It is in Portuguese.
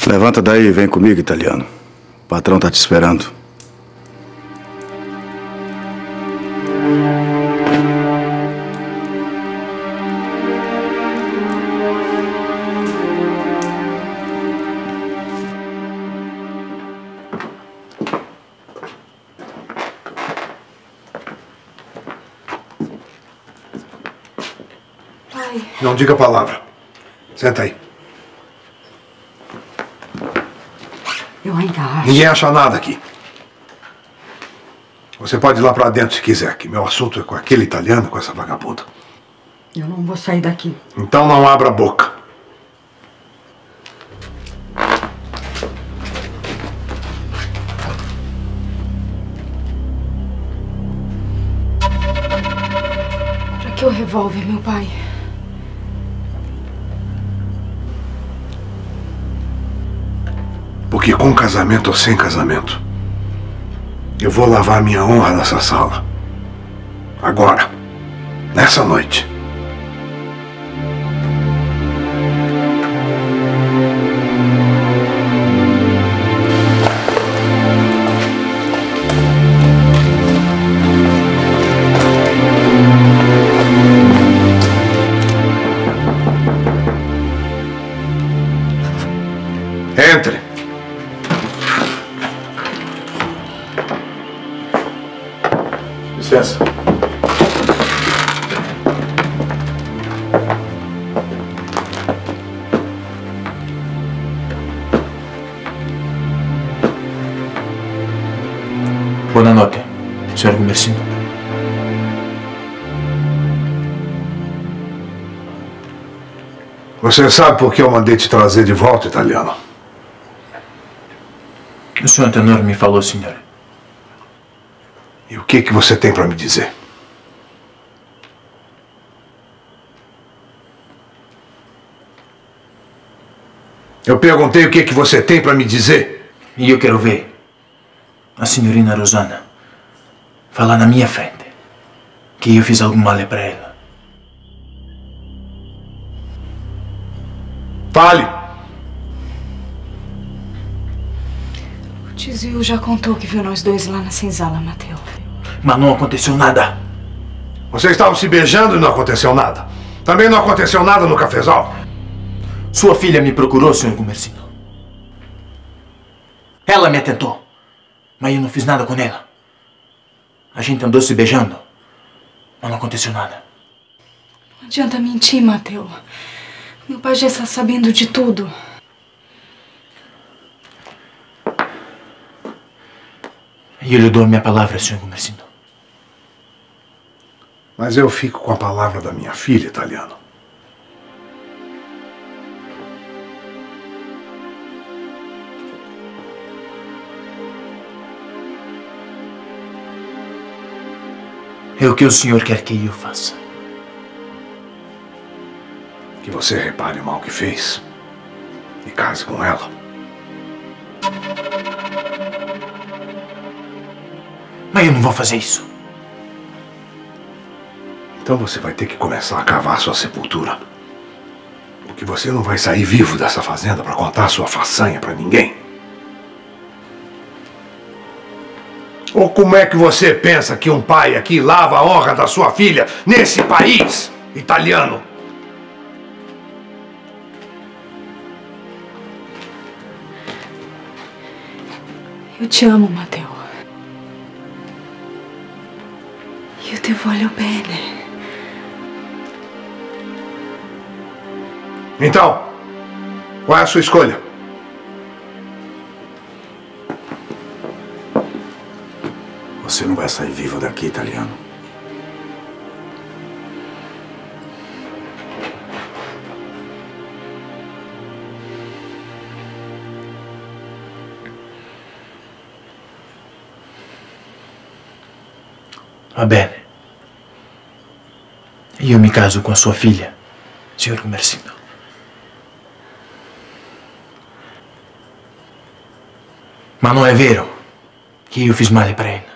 Levanta daí e vem comigo, italiano. O patrão tá te esperando. Pai. Não diga a palavra. Senta aí. Eu ainda acho. Ninguém acha nada aqui. Você pode ir lá pra dentro se quiser, que meu assunto é com aquele italiano, com essa vagabunda. Eu não vou sair daqui. Então não abra a boca. Pra que o revólver, meu pai? Porque com casamento ou sem casamento, eu vou lavar minha honra nessa sala. Agora. Nessa noite. Entre. Licença. Buonanotte, signor Gumersindo. Você sabe por que eu mandei te trazer de volta, italiano? O senhor Antenor me falou, senhor. E o que você tem para me dizer? Eu perguntei o que você tem para me dizer. E eu quero ver a senhorina Rosana falar na minha frente que eu fiz algum mal para ela. Fale! O tio já contou que viu nós dois lá na senzala, Matteo. Mas não aconteceu nada. Vocês estavam se beijando e não aconteceu nada. Também não aconteceu nada no cafezal. Sua filha me procurou, senhor Gumersindo. Ela me atentou, mas eu não fiz nada com ela. A gente andou se beijando, mas não aconteceu nada. Não adianta mentir, Matteo. Meu pai já está sabendo de tudo. E eu lhe dou a minha palavra, senhor Gumersindo. Mas eu fico com a palavra da minha filha, italiano. É o que o senhor quer que eu faça. Que você repare o mal que fez e case com ela. Mas eu não vou fazer isso. Então você vai ter que começar a cavar sua sepultura. Porque você não vai sair vivo dessa fazenda para contar sua façanha para ninguém. Ou como é que você pensa que um pai aqui lava a honra da sua filha nesse país italiano? Eu te amo, Matteo. Io ti voglio bene. Então, qual é a sua escolha? Você não vai sair vivo daqui, italiano. Va bene. Io mi caso com a sua filha, signor Gumersindo. Ma non è vero che io fiz male para ela.